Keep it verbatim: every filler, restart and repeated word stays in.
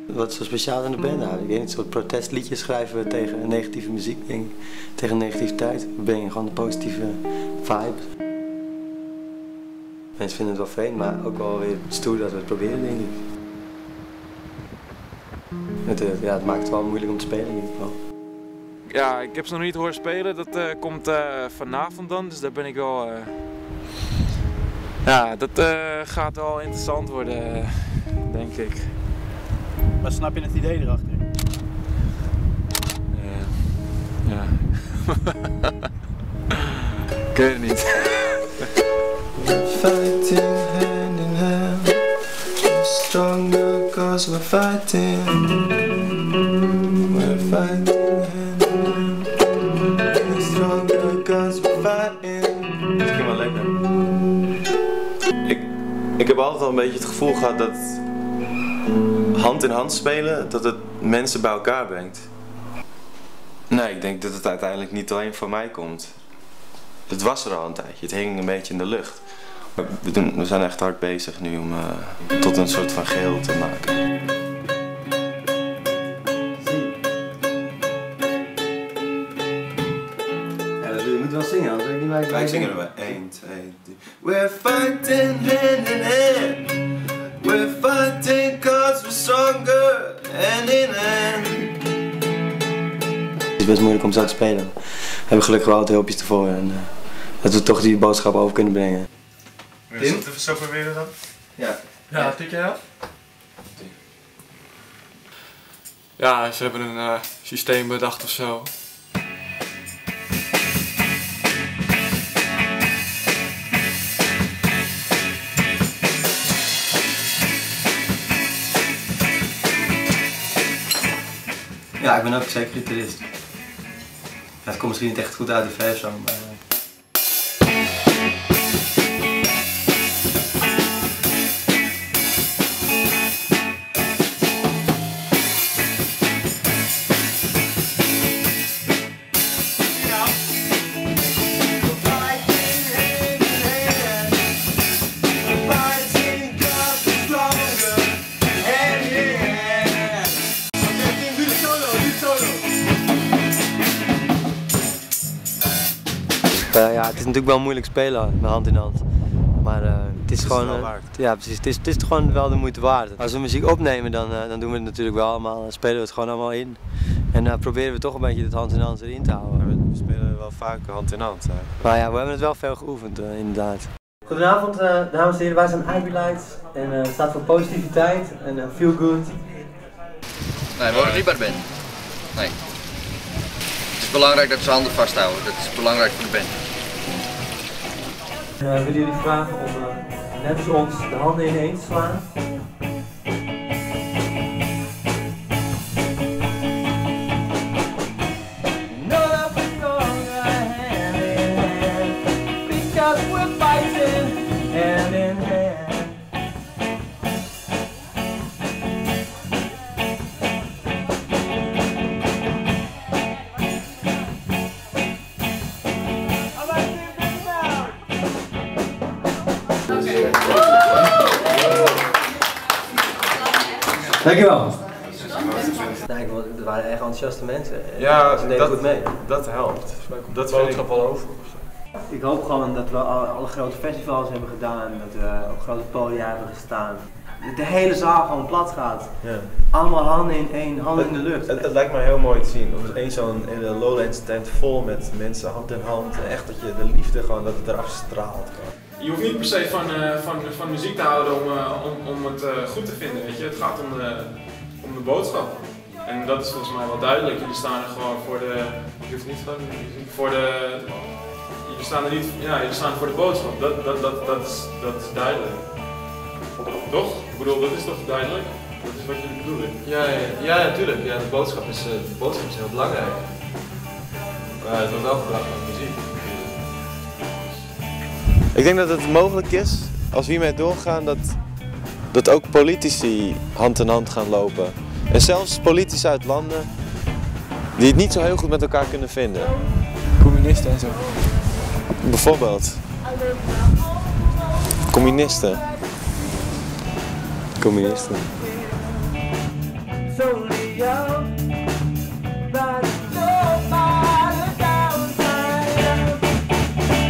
Wat is zo speciaal aan de band? Nou, ik weet niet, een soort protestliedjes schrijven we tegen negatieve muziek, denk ik. Tegen negativiteit. We brengen gewoon de positieve vibe. Mensen vinden het wel vreemd, maar ook wel weer stoer dat we het proberen, denk ik. Het, ja, het maakt het wel moeilijk om te spelen in ieder geval. Ja, ik heb ze nog niet horen spelen. Dat uh, komt uh, vanavond dan, dus daar ben ik wel... Uh... Ja, dat uh, gaat wel interessant worden, uh, denk ik. Maar snap je het idee erachter? Uh, ja. Ik weet het niet. Fighting hand in hand, we're stronger cause we're fighting. We're fighting hand in hand, we're stronger cause we're fighting. Misschien wel lekker. Ik, ik heb altijd al een beetje het gevoel gehad dat hand in hand spelen, dat het mensen bij elkaar brengt. Nee, ik denk dat het uiteindelijk niet alleen van mij komt. Het was er al een tijdje, het hing een beetje in de lucht. We, doen, we zijn echt hard bezig nu om uh, tot een soort van geheel te maken. Ja, dat doe je moet wel zingen, anders weet ik niet waar ik Ja, ik zing er maar één, twee, drie. We're fighting hand in hand. We're fighting cause we're stronger hand in hand. Het is best moeilijk om zo te spelen. We hebben gelukkig wel altijd hulpjes ervoor en uh, dat we toch die boodschap over kunnen brengen. Wil je het even zo proberen dan? Ja. Ja, tik jij dat? Ja, ze hebben een uh, systeem bedacht of zo. Ja, ik ben ook zeker gitarist. Ja, het komt misschien niet echt goed uit de verse, maar... Uh, ja, het is natuurlijk wel moeilijk spelen met hand in hand. Maar uh, het is, is gewoon. wel Uh, waard. ja, precies. Het is, het is gewoon wel de moeite waard. Als we muziek opnemen, dan, uh, dan doen we het natuurlijk wel allemaal. Dan spelen we het gewoon allemaal in. En dan uh, proberen we toch een beetje het hand in hand erin te houden. We spelen wel vaak hand in hand. Hè. Maar ja, we hebben het wel veel geoefend, uh, inderdaad. Goedenavond, uh, dames en heren. Wij zijn I B Light. En uh, het staat voor positiviteit en uh, feel good. Nee, waar ik niet bij ben. Nee. Het is belangrijk dat ze handen vasthouden. Dat is belangrijk voor de band. Uh, willen jullie vragen om uh, net als ons de handen ineen te slaan? Dankjewel. Nee, er waren echt enthousiaste mensen. Ja, ze deden dat, goed mee. dat helpt. Dat boodschap wel over. Ik hoop gewoon dat we alle, alle grote festivals hebben gedaan, dat we op grote podia hebben gestaan. Dat de hele zaal gewoon plat gaat. Ja. Allemaal handen in één, handen in de lucht. Het, het lijkt me heel mooi te zien. Om één zo'n hele Lowlands tent vol met mensen hand in hand. Echt dat je de liefde gewoon, dat het eraf straalt. Je hoeft niet per se van, uh, van, van muziek te houden om, uh, om, om het uh, goed te vinden, weet je. Het gaat om de, om de boodschap. En dat is volgens mij wel duidelijk. Jullie staan er gewoon voor de... Je hoeft niet van... Voor de... Jullie staan er niet... Ja, jullie staan voor de boodschap. Dat, dat, dat, dat, is, dat is duidelijk. Toch? Ik bedoel, dat is toch duidelijk? Dat is wat jullie bedoelen. Ja, ja, ja, natuurlijk. Ja, de boodschap is, uh, de boodschap is heel belangrijk. Maar het wordt wel gebracht met muziek. Ik denk dat het mogelijk is, als we hiermee doorgaan, dat, dat ook politici hand in hand gaan lopen. En zelfs politici uit landen die het niet zo heel goed met elkaar kunnen vinden. Communisten en zo. Bijvoorbeeld. Communisten. Communisten. only young.